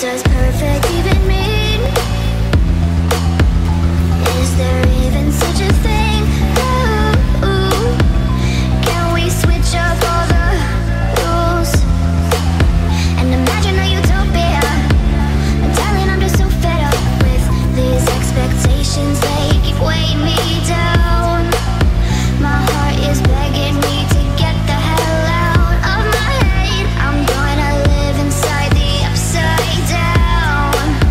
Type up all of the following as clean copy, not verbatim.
does perfect even mean? Is there even such a thing? Ooh, can we switch up all the rules and imagine a utopia? Darling, I'm just so fed up with these expectations. They keep weighing me down. My heart is begging me to get the hell out of my head. I'm gonna live inside the upside down.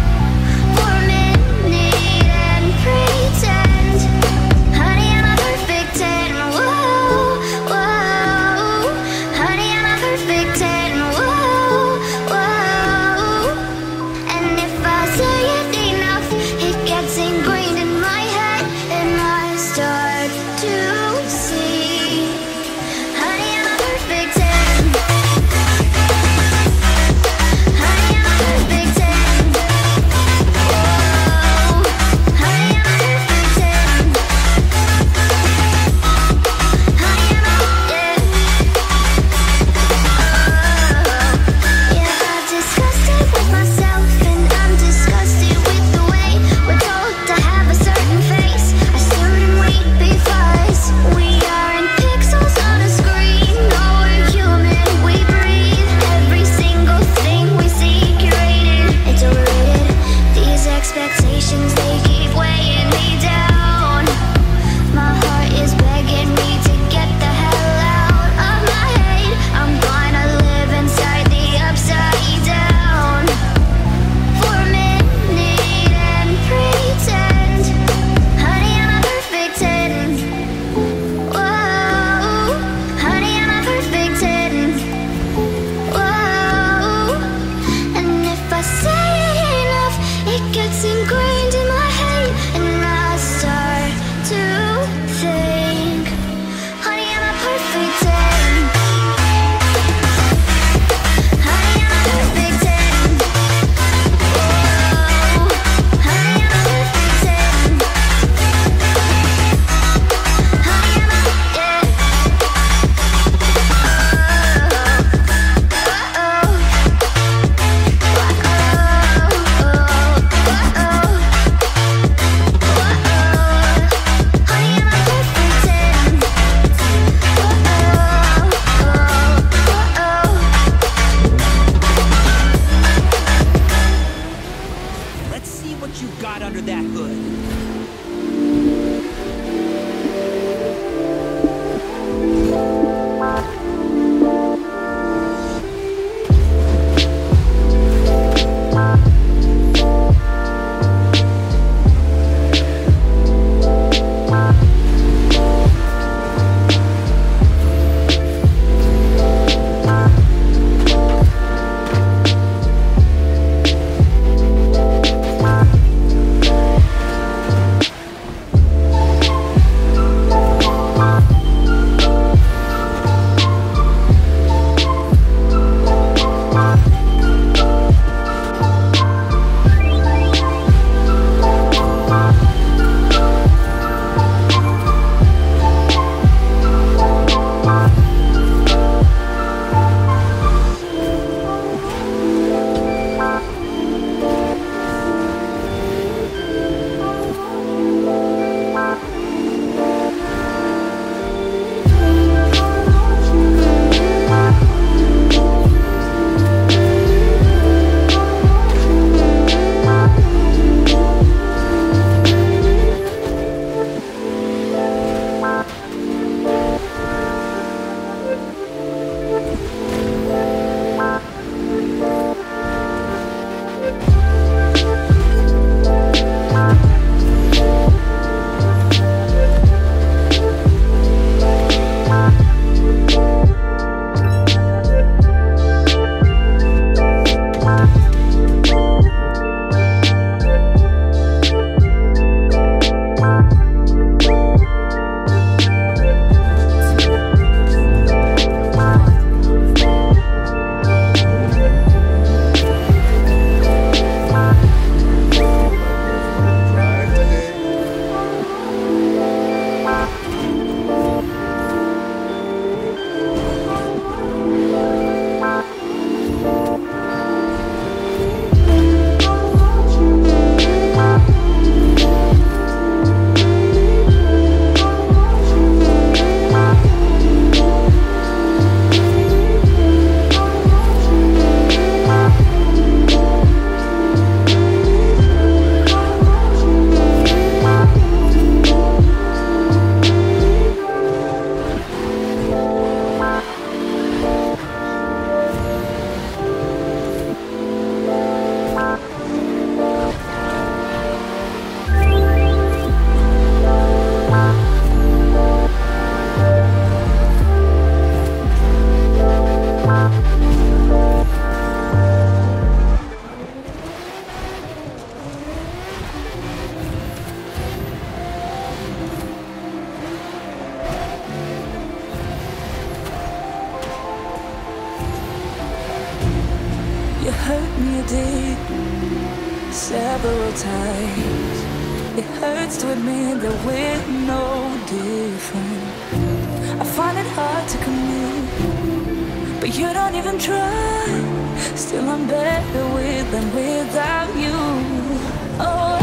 did several times. It hurts to admit that we're no different. I find it hard to commit, but you don't even try. Still I'm better with than without you. Oh,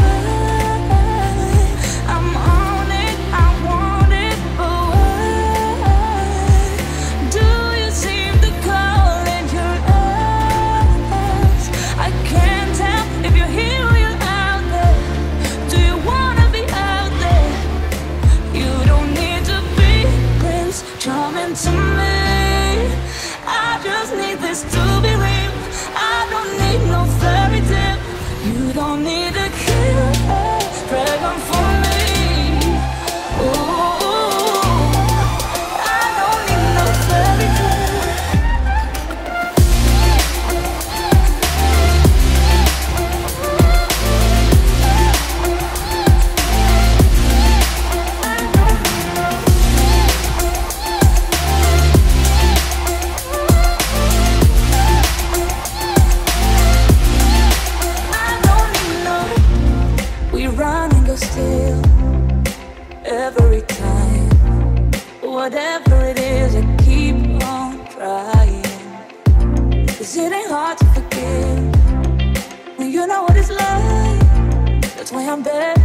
I'm on it, I want it, but why do you seem to call in your eyes? I can't tell if you're here or you're out there. Do you wanna be out there? You don't need to be Prince Charming to me. I just need this to be real. I don't need no fairy tale. You don't need a killer dragon for me. Ooh, I don't need no fairy tale. Still, every time, whatever it is, I keep on trying. 'Cause it ain't hard to forgive when you know what it's like. That's why I'm better